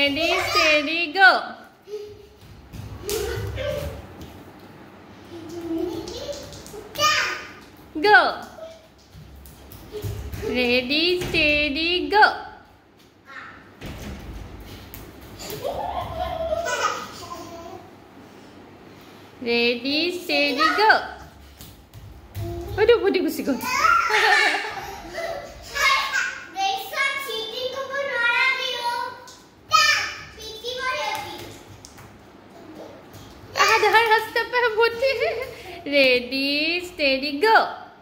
Ready, steady, go. Go. Ready, steady, go. Ready, steady, go. Aduh, putih gusi-gusi. Ready, steady, go.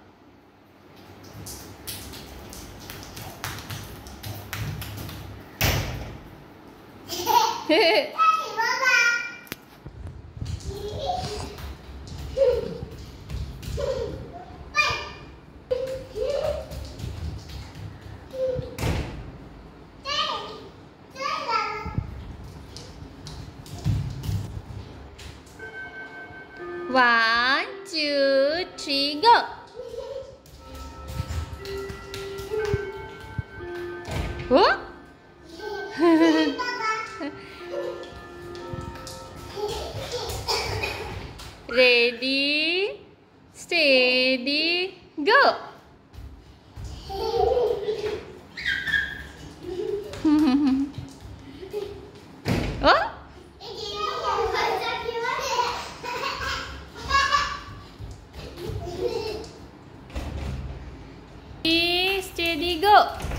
One, two, three, go. Oh? Ready, steady, go. Oh? Steady, go.